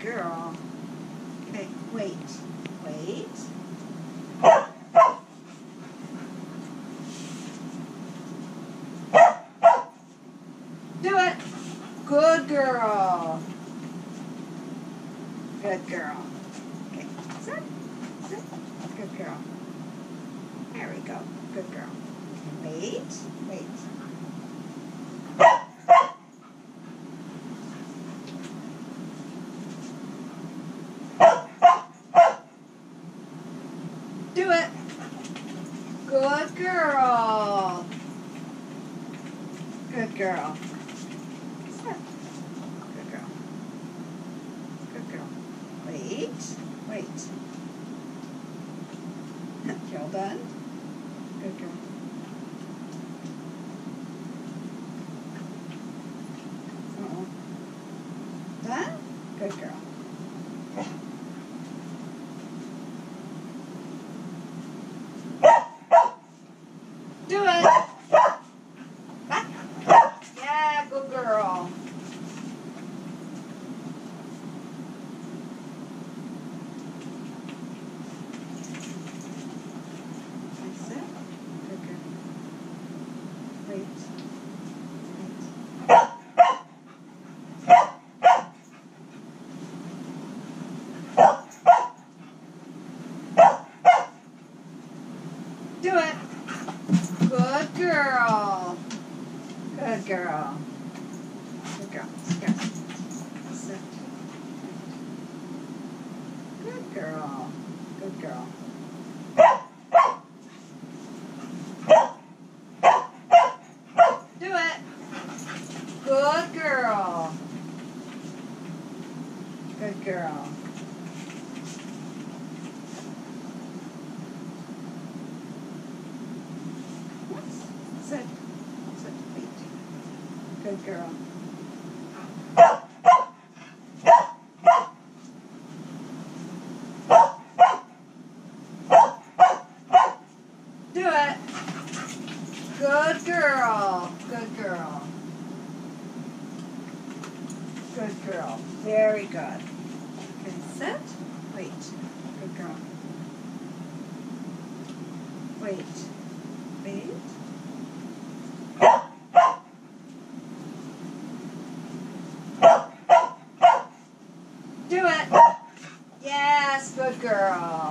girl. Okay, wait. Wait. Do it. Good girl. Good girl. Okay, sit. Sit. Good girl. There we go. Good girl. Wait. Wait. Do it. Good girl. Good girl. Sit. Good girl. Good girl. Wait. Wait. You all done? Good girl. Uh-oh. Done? Good girl. Do it. Back. Yeah, good girl. That's it. Good girl. Wait. Wait. Do it. Good girl. Good girl. Good girl. Good. Sit. Good girl. Good girl. Do it. Good girl. Good girl. Sit. Sit. Wait. Good girl. Do it. Good girl. Good girl. Good girl. Very good. Okay, sit. Wait. Good girl. Wait. Wait. Do it. Yes, good girl.